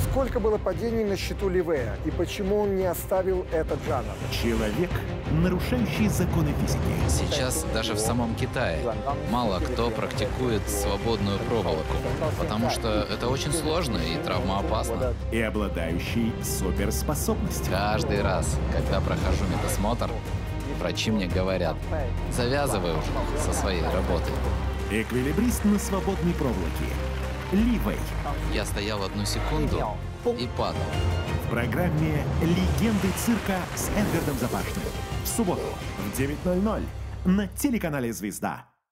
Сколько было падений на счету Ливея и почему он не оставил этот жанр? Человек, нарушающий законы физики. Сейчас даже в самом Китае мало кто практикует свободную проволоку, потому что это очень сложно и травмоопасно. И обладающий суперспособностью. Каждый раз, когда прохожу медосмотр, врачи мне говорят: завязывай уже со своей работой. Эквилибрист на свободной проволоке. Ливей. Я стоял 1 секунду и падал. В программе «Легенды цирка» с Эдгардом Запашным. В субботу в 9:00 на телеканале «Звезда».